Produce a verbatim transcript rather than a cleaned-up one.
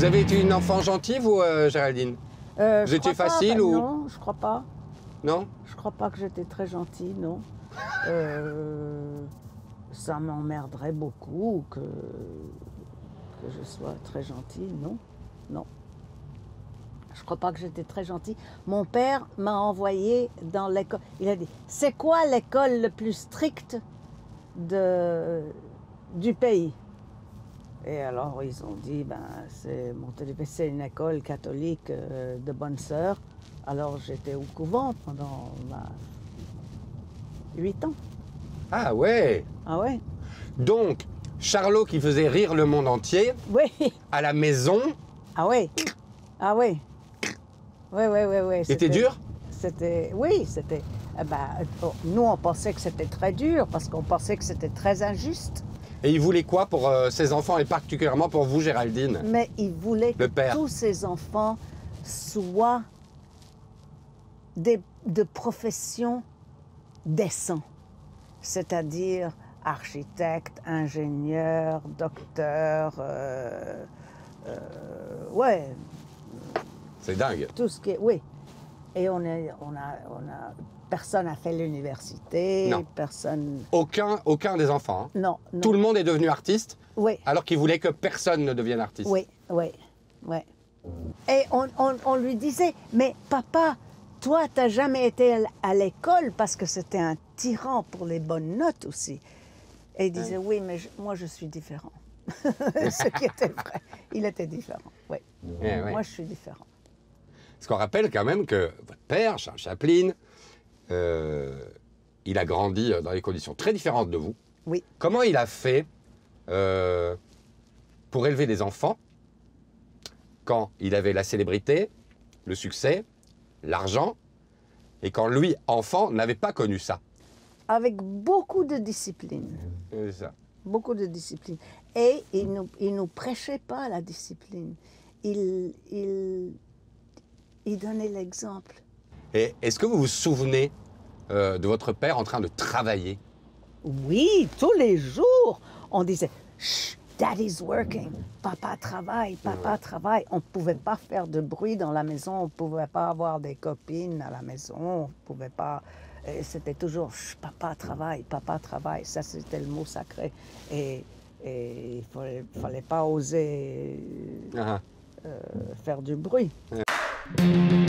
Vous avez été une enfant gentille, vous, euh, Géraldine? Euh, Vous étiez facile pas, ou... Non, je crois pas. Non? Je crois pas que j'étais très gentille, non. euh, ça m'emmerderait beaucoup que, que je sois très gentille, non. Non. Je crois pas que j'étais très gentille. Mon père m'a envoyé dans l'école. Il a dit, c'est quoi l'école le plus stricte de, du pays? Et alors ils ont dit, ben, c'est Montalivet, c'est une école catholique euh, de bonnes sœurs. Alors j'étais au couvent pendant ben, huit ans. Ah ouais. Ah ouais? Donc, Charlot qui faisait rire le monde entier, Oui. à la maison... Ah oui. Ah oui. Oui, oui, oui, oui. C'était dur? C'était, oui, c'était... Eh ben, nous, on pensait que c'était très dur parce qu'on pensait que c'était très injuste. Et il voulait quoi pour euh, ses enfants et particulièrement pour vous, Géraldine? Mais il voulait que Le père. tous ses enfants soient des, de professions décents, c'est-à-dire architecte, ingénieur, docteur, euh, euh, ouais. C'est dingue. Tout ce qui est, oui. Et on est, on a, on a, personne n'a fait l'université, Non. personne. Aucun, aucun des enfants. Hein. Non, non. Tout le monde est devenu artiste, Oui. alors qu'il voulait que personne ne devienne artiste. Oui, oui, oui. Et on, on, on lui disait, mais papa, toi, t'as jamais été à l'école parce que c'était un tyran pour les bonnes notes aussi. Et il disait, oui, mais je, moi, je suis différent. Ce qui était vrai. Il était différent, oui. Eh oui. Moi, je suis différent. Parce qu'on rappelle quand même que votre père, Charles Chaplin, euh, il a grandi dans des conditions très différentes de vous. Oui. Comment il a fait euh, pour élever des enfants quand il avait la célébrité, le succès, l'argent, et quand lui, enfant, n'avait pas connu ça? Avec beaucoup de discipline. C'est ça. Beaucoup de discipline. Et il ne nous, il nous prêchait pas la discipline. Il, il, il donnait l'exemple. Et est-ce que vous vous souvenez euh, de votre père en train de travailler? Oui, tous les jours, on disait « Chut, Daddy's working, papa travaille, papa travaille ». On ne pouvait pas faire de bruit dans la maison, on ne pouvait pas avoir des copines à la maison, on ne pouvait pas... C'était toujours « papa travaille, papa travaille ». Ça, c'était le mot sacré. Et, et il ne fallait, fallait pas oser Ah. euh, faire du bruit. Ouais.